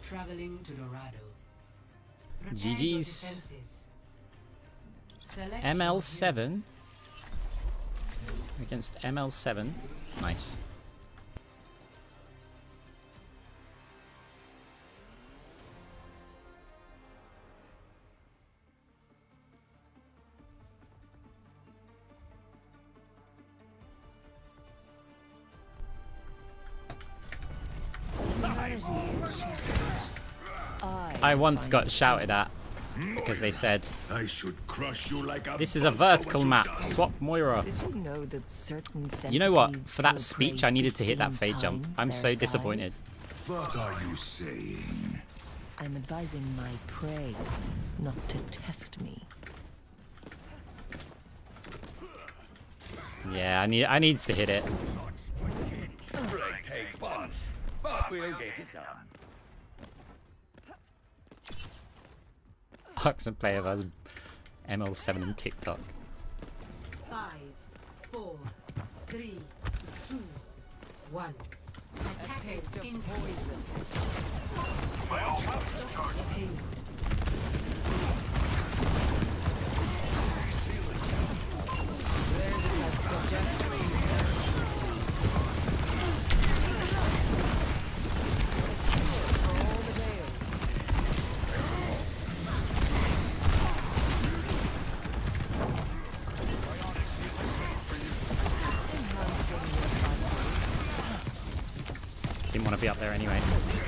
Traveling to Dorado. GG's. ML7 against ML7. Nice. I once got shouted at because they said, I should crush you like a "This is a vertical map. Swap Moira." Did you know that certain You know what? centipedes For that will speech, prey I needed to hit that 15 fade jump. times I'm their so size? disappointed. What are you saying? I'm advising my prey not to test me. Yeah, I needs to hit it. Take fun, but we'll get it done. Hux and play of us ML7 and TikTok. 5, 4, 3, 2, 1. Attackers in poison. There's a test subject. Didn't want to be up there anyway.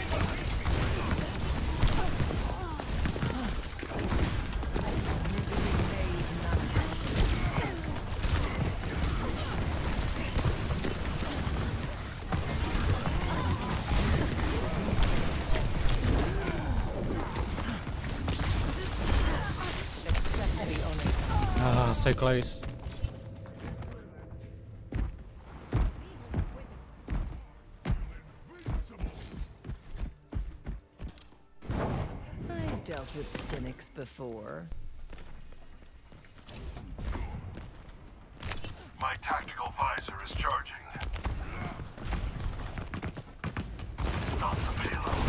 Ah, so close. I've dealt with cynics before. My tactical visor is charging. Stop the payload.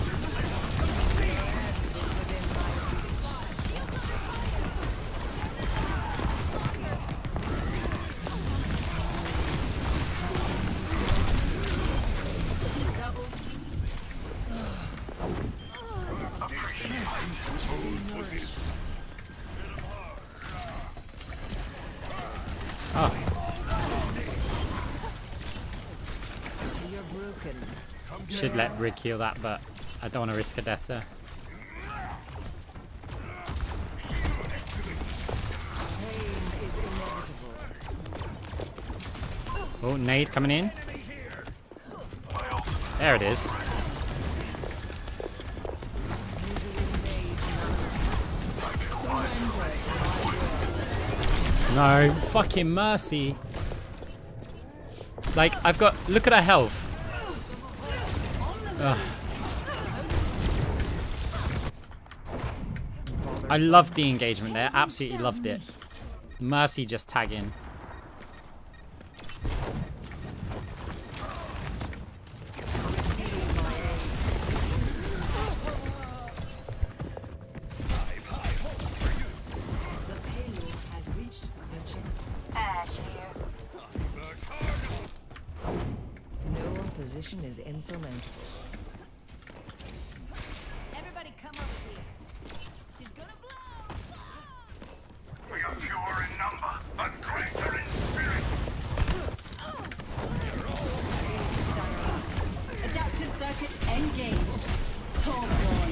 Oh, You're broken. should let Rick heal that, but I don't want to risk a death there. Pain is inevitable. Oh, nade coming in. There it is. No, fucking mercy. Like, I've got, look at her health. Ugh. I loved the engagement there, absolutely loved it. Mercy just tagging. No opposition is insurmountable. Everybody come over here. She's gonna blow! We are fewer in number, but greater in spirit. Adaptive circuits engaged. Torn.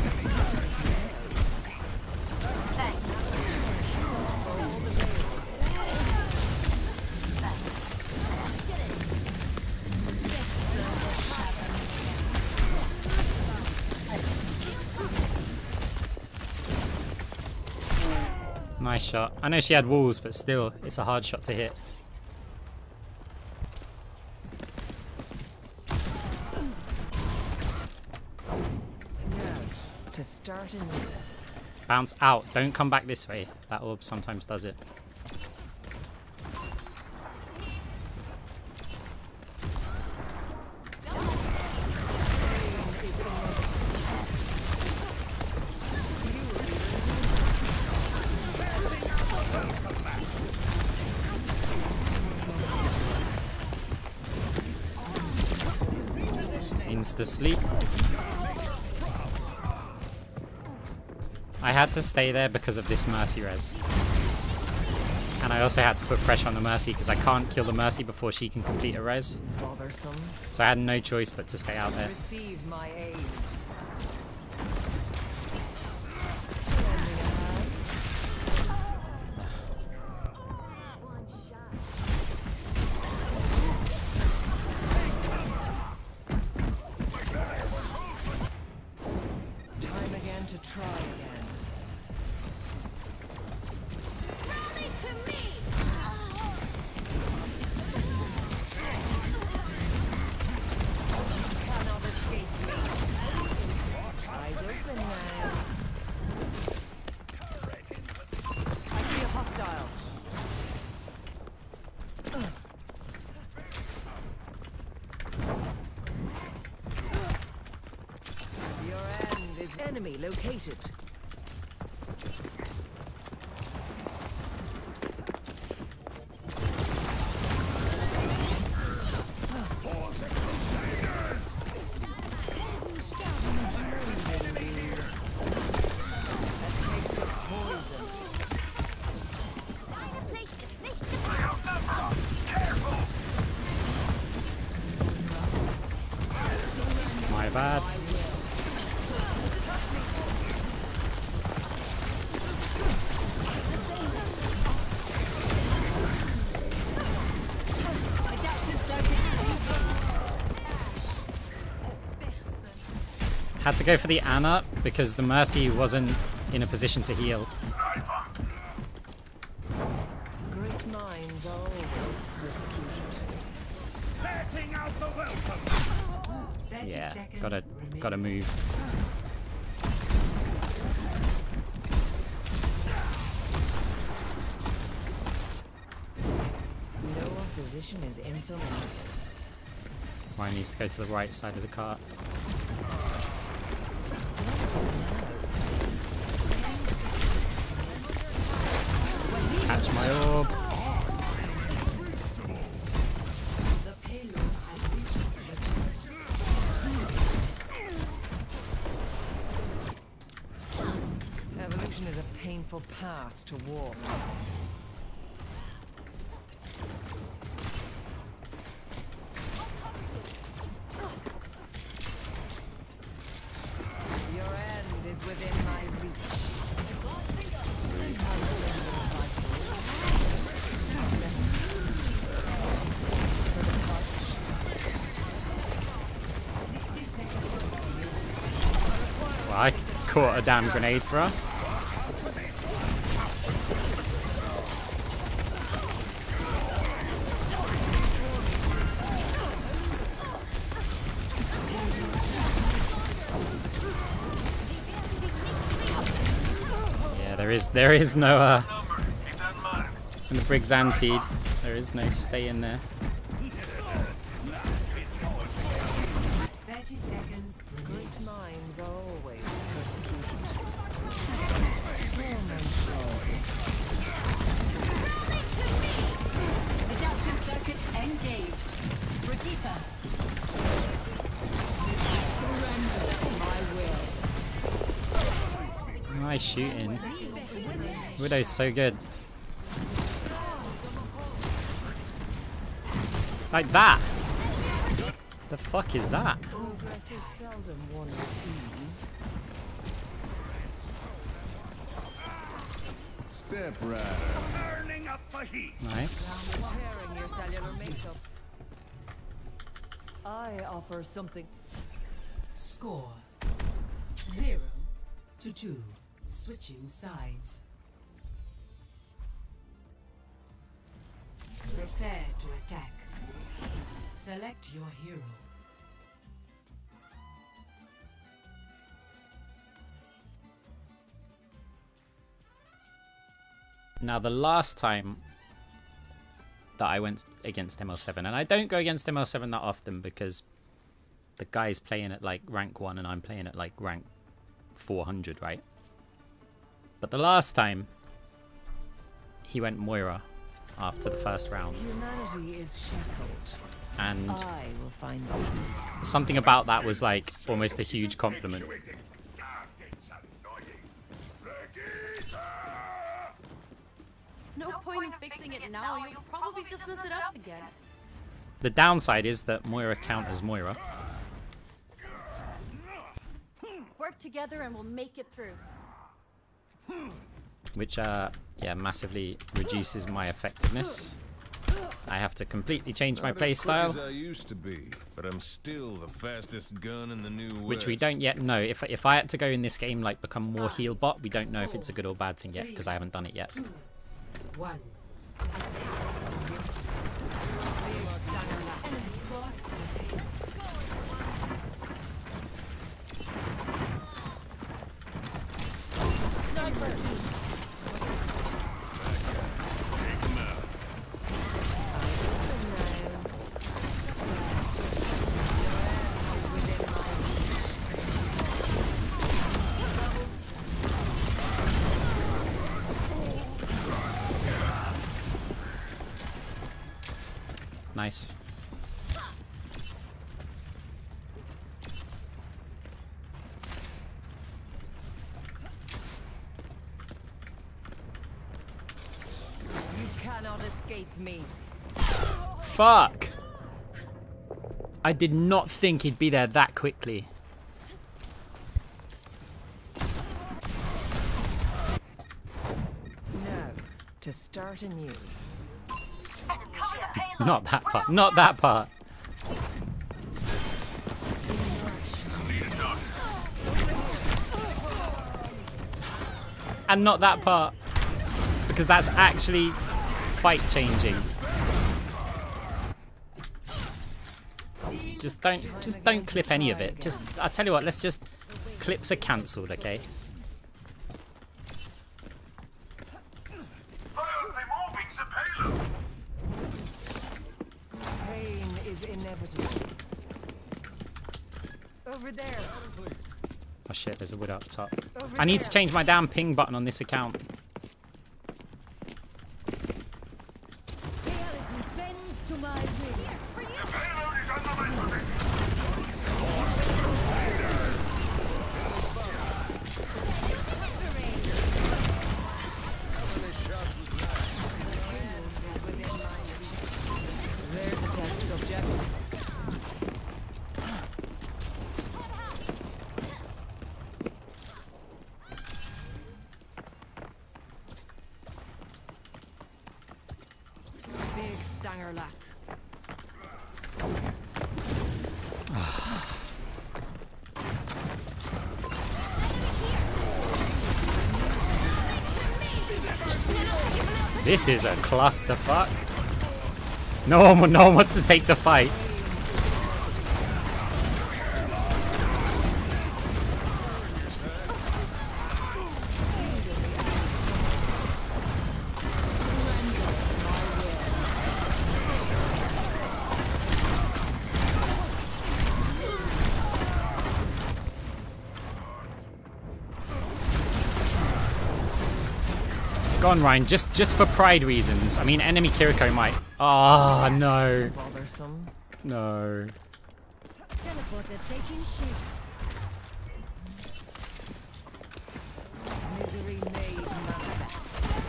Nice shot. I know she had walls, but still, it's a hard shot to hit. Now, to start anew. Bounce out. Don't come back this way. That orb sometimes does it. seconds to sleep. I had to stay there because of this Mercy res. And I also had to put pressure on the Mercy because I can't kill the Mercy before she can complete a res. Bothersome. So I had no choice but to stay out there. Receive my aid. One shot. Time again to try again. Rally to me. Cannot escape me. Eyes open now. I see a hostile. Your end is enemy located. My bad. Adaptive circuits Had to go for the Ana because the Mercy wasn't in a position to heal. Great minds are always persecuted. Setting out the welcome. 30 Yeah, seconds gotta remaining. move. No opposition is insurmountable. Mine needs to go to the right side of the cart. Catch my orb. The payload has reached the Evolution is a painful path to walk. Your end is within my reach. Well, I caught a damn grenade for her. Yeah, there is no Keep that in mind. in the Briggs anti. There is no stay in there. 30 seconds remaining. Great minds are always persecuted. Adaptive circuits engaged. Brigitte. Surrender my will. Nice shooting. Widow's so good. Like that. The fuck is that? Progress is seldom won with ease. Step right. Turning up the heat. Nice. Repairing your cellular makeup. I offer something. Score 0-2. Switching sides. Prepare to attack. Select your hero. Now the last time that I went against ML7, and I don't go against ML7 that often because the guy's playing at like rank 1 and I'm playing at like rank 400, right? But the last time he went Moira after the first round. Humanity is shackled. And I will find them. something about that was like almost a huge compliment. No point in fixing it now. You'll probably just mess it up again. The downside is that Moira counters Moira. Work together and we'll make it through. Which, yeah, massively reduces my effectiveness. I have to completely change my playstyle. I used to be, but I'm still the fastest gun in the new Which we West. don't yet know. If I had to go in this game, like, become more heal bot, we don't know if it's a good or bad thing yet, because I haven't done it yet. 1. Attack. Enemy spot. Sniper! Take him out. Nice. You cannot escape me. Fuck! I did not think he'd be there that quickly. Now, to start anew. Not that part. Not that part. And not that part. Because that's actually fight changing. Just don't clip any of it. Just, I'll tell you what, let's just, clips are cancelled, okay? Removing the payload. Pain is inevitable. Over there. Oh shit, there's a wood up top. I need to change my damn ping button on this account. Reality bends to my will. The payload is under my protection. There's a test subject. Big stanger lat. This is a clusterfuck. No one wants to take the fight. Go on, Ryan, just for pride reasons. I mean, enemy Kiriko might. Oh, no. Bothersome. No. Teleporter taking shape. Misery made manifest.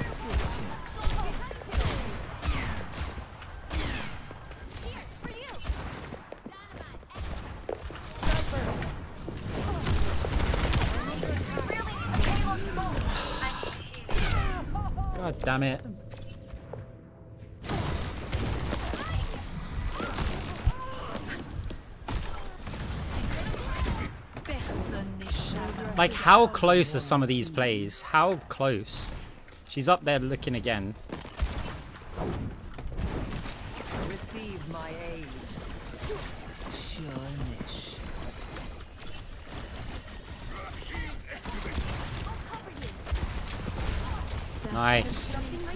God damn it. Like, how close are some of these plays? How close? She's up there looking again. Receive my aid. Shornish. Nice.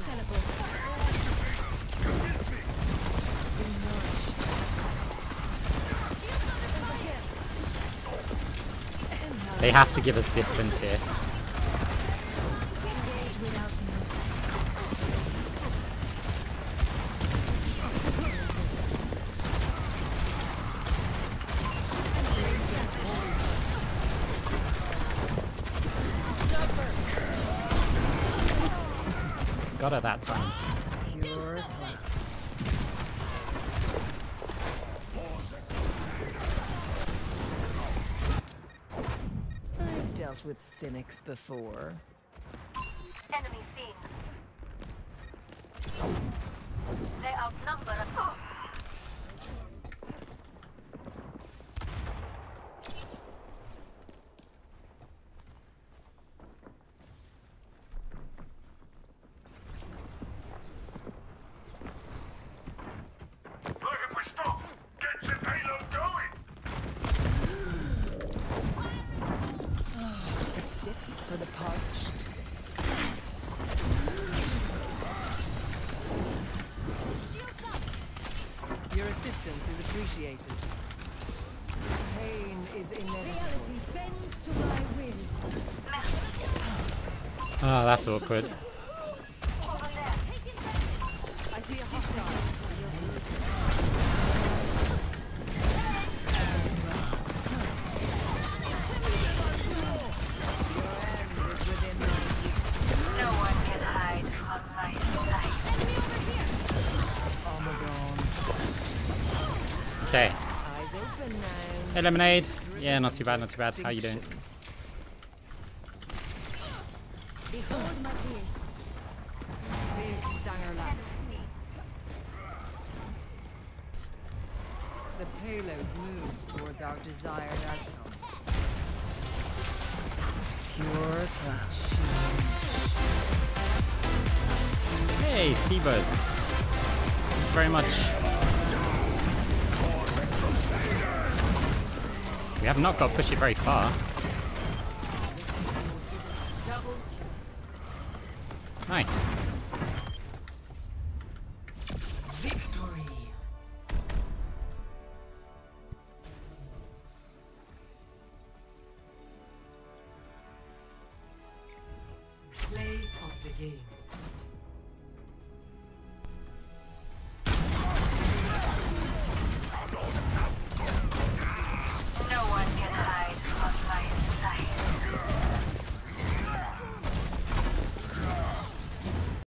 They have to give us distance here. Got her that time. Pure class. I've dealt with cynics before. Enemy seen. They outnumber us. Look, if we stop, get your payload going. A sip for the parched. Your assistance is appreciated. Pain is inevitable. Oh, that's awkward. I see a hostile. No one can hide from my sight. Okay. Eyes open now. Hey, Lemonade. Yeah, not too bad, not too bad. How you doing? Behold my peer. Big stanger lad. The payload moves towards our desired outcome. Pure clash. Hey, Seabird. Very much. We have not got to push it very far. Nice.